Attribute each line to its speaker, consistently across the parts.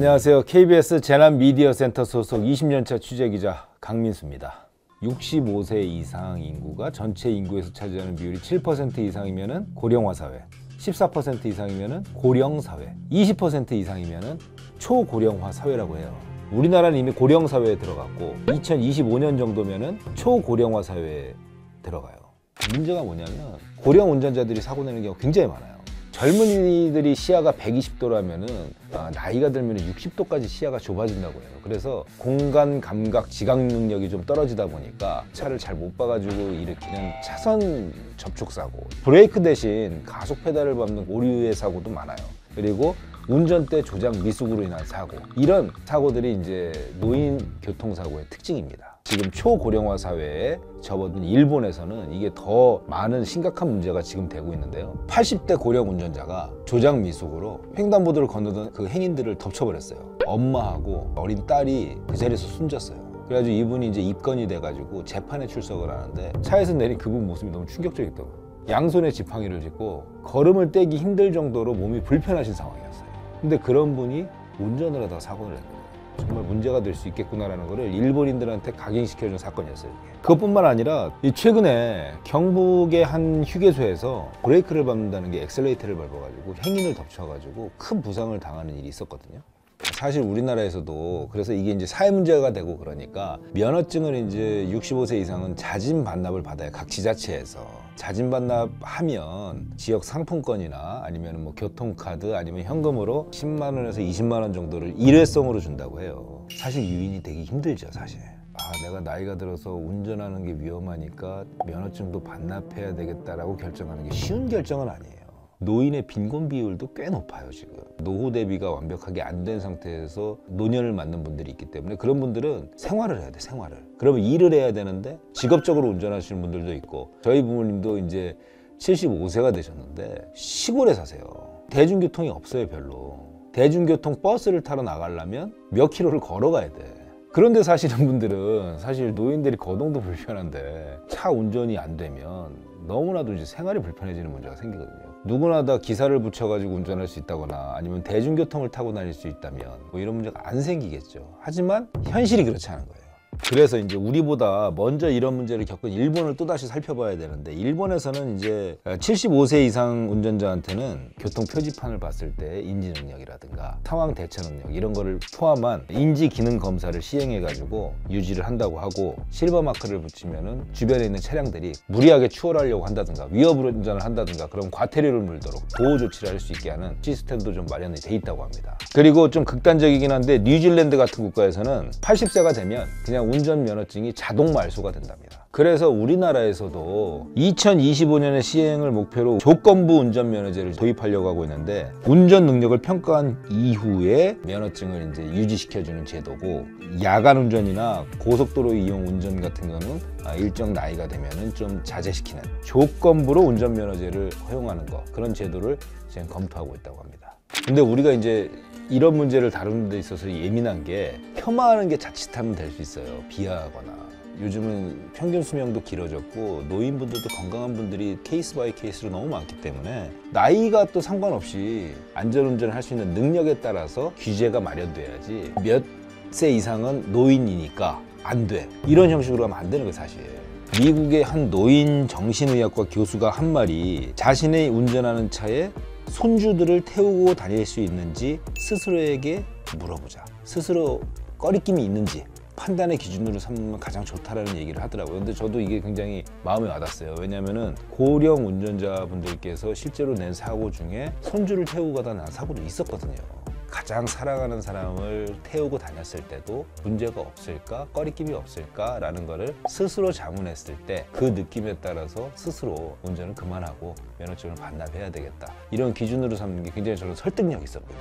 Speaker 1: 안녕하세요. KBS 재난미디어센터 소속 20년차 취재기자 강민수입니다. 65세 이상 인구가 전체 인구에서 차지하는 비율이 7% 이상이면 고령화 사회, 14% 이상이면 고령 사회, 20% 이상이면 초고령화 사회라고 해요. 우리나라는 이미 고령 사회에 들어갔고 2025년 정도면 초고령화 사회에 들어가요. 문제가 뭐냐면 고령 운전자들이 사고 내는 경우가 굉장히 많아요. 젊은이들이 시야가 120도라면 나이가 들면 60도까지 시야가 좁아진다고 해요. 그래서 공간 감각 지각 능력이 좀 떨어지다 보니까 차를 잘 못 봐가지고 일으키는 차선 접촉 사고, 브레이크 대신 가속 페달을 밟는 오류의 사고도 많아요. 그리고 운전대 조작 미숙으로 인한 사고, 이런 사고들이 이제 노인 교통사고의 특징입니다. 지금 초고령화 사회에 접어든 일본에서는 이게 더 많은 심각한 문제가 지금 되고 있는데요. 80대 고령 운전자가 조작 미숙으로 횡단보도를 건너던 그 행인들을 덮쳐버렸어요. 엄마하고 어린 딸이 그 자리에서 숨졌어요. 그래가지고 이분이 이제 입건이 돼가지고 재판에 출석을 하는데 차에서 내린 그분 모습이 너무 충격적이더라고요. 양손에 지팡이를 짚고 걸음을 떼기 힘들 정도로 몸이 불편하신 상황이었어요. 근데 그런 분이 운전을 하다가 사고를 낸 거예요. 정말 문제가 될 수 있겠구나라는 거를 일본인들한테 각인시켜준 사건이었어요. 그것뿐만 아니라 최근에 경북의 한 휴게소에서 브레이크를 밟는다는 게 엑셀레이터를 밟아가지고 행인을 덮쳐가지고 큰 부상을 당하는 일이 있었거든요. 사실 우리나라에서도 그래서 이게 이제 사회 문제가 되고 그러니까 면허증을 이제 65세 이상은 자진 반납을 받아요. 각 지자체에서. 자진 반납하면 지역 상품권이나 아니면 뭐 교통카드 아니면 현금으로 10만 원에서 20만 원 정도를 일회성으로 준다고 해요. 사실 유인이 되기 힘들죠, 사실. 내가 나이가 들어서 운전하는 게 위험하니까 면허증도 반납해야 되겠다라고 결정하는 게 쉬운 결정은 아니에요. 노인의 빈곤 비율도 꽤 높아요. 지금 노후 대비가 완벽하게 안 된 상태에서 노년을 맞는 분들이 있기 때문에 그런 분들은 생활을 해야 돼. 생활을. 그러면 일을 해야 되는데 직업적으로 운전하시는 분들도 있고, 저희 부모님도 이제 75세가 되셨는데 시골에 사세요. 대중교통이 없어요. 별로. 대중교통 버스를 타러 나가려면 몇 킬로를 걸어가야 돼. 그런데 사시는 분들은 사실 노인들이 거동도 불편한데 차 운전이 안 되면 너무나도 이제 생활이 불편해지는 문제가 생기거든요. 누구나 다 기사를 붙여가지고 운전할 수 있다거나 아니면 대중교통을 타고 다닐 수 있다면 뭐 이런 문제가 안 생기겠죠. 하지만 현실이 그렇지 않은 거예요. 그래서 이제 우리보다 먼저 이런 문제를 겪은 일본을 또다시 살펴봐야 되는데, 일본에서는 이제 75세 이상 운전자한테는 교통 표지판을 봤을 때 인지 능력이라든가 상황 대처 능력 이런 거를 포함한 인지 기능 검사를 시행해 가지고 유지를 한다고 하고, 실버 마크를 붙이면은 주변에 있는 차량들이 무리하게 추월하려고 한다든가 위협 운전을 한다든가 그럼 과태료를 물도록 보호 조치를 할 수 있게 하는 시스템도 좀 마련이 돼 있다고 합니다. 그리고 좀 극단적이긴 한데 뉴질랜드 같은 국가에서는 80세가 되면 그냥 운전면허증이 자동 말소가 된답니다. 그래서 우리나라에서도 2025년에 시행을 목표로 조건부 운전면허제를 도입하려고 하고 있는데, 운전 능력을 평가한 이후에 면허증을 이제 유지시켜주는 제도고, 야간 운전이나 고속도로 이용 운전 같은 경우는 일정 나이가 되면은 좀 자제시키는 조건부로 운전면허제를 허용하는 거, 그런 제도를 지금 검토하고 있다고 합니다. 근데 우리가 이제 이런 문제를 다루는 데 있어서 예민한 게 폄하하는 게 자칫하면 될 수 있어요. 비하하거나. 요즘은 평균 수명도 길어졌고 노인분들도 건강한 분들이 케이스 바이 케이스로 너무 많기 때문에 나이가 또 상관없이 안전운전을 할 수 있는 능력에 따라서 규제가 마련돼야지 몇 세 이상은 노인이니까 안 돼, 이런 형식으로 하면 안 되는 거예요. 사실 미국의 한 노인 정신의학과 교수가 한 말이, 자신의 운전하는 차에 손주들을 태우고 다닐 수 있는지 스스로에게 물어보자. 스스로 꺼리낌이 있는지 판단의 기준으로 삼으면 가장 좋다라는 얘기를 하더라고요. 근데 저도 이게 굉장히 마음에 와닿았어요. 왜냐면은 고령 운전자분들께서 실제로 낸 사고 중에 손주를 태우고 가다 난 사고도 있었거든요. 가장 사랑하는 사람을 태우고 다녔을 때도 문제가 없을까? 꺼리낌이 없을까? 라는 거를 스스로 자문했을 때 그 느낌에 따라서 스스로 운전을 그만하고 면허증을 반납해야 되겠다. 이런 기준으로 삼는 게 굉장히 저는 설득력이 있었거든요.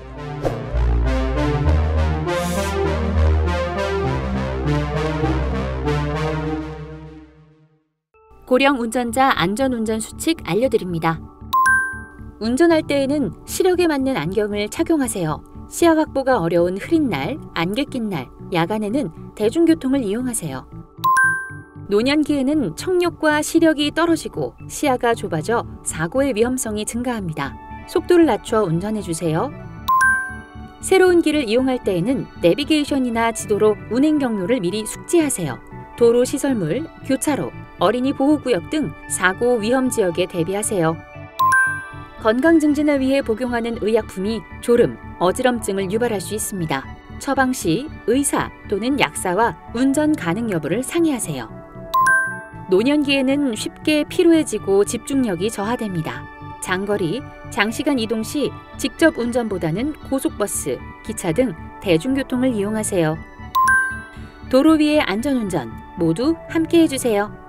Speaker 2: 고령 운전자 안전운전 수칙 알려드립니다. 운전할 때에는 시력에 맞는 안경을 착용하세요. 시야 확보가 어려운 흐린 날, 안개 낀 날, 야간에는 대중교통을 이용하세요. 노년기에는 청력과 시력이 떨어지고 시야가 좁아져 사고의 위험성이 증가합니다. 속도를 낮춰 운전해주세요. 새로운 길을 이용할 때에는 내비게이션이나 지도로 운행 경로를 미리 숙지하세요. 도로 시설물, 교차로, 어린이 보호구역 등 사고 위험 지역에 대비하세요. 건강 증진을 위해 복용하는 의약품이 졸음, 어지럼증을 유발할 수 있습니다. 처방 시 의사 또는 약사와 운전 가능 여부를 상의하세요. 노년기에는 쉽게 피로해지고 집중력이 저하됩니다. 장거리, 장시간 이동 시 직접 운전보다는 고속버스, 기차 등 대중교통을 이용하세요. 도로 위의 안전운전 모두 함께 해주세요.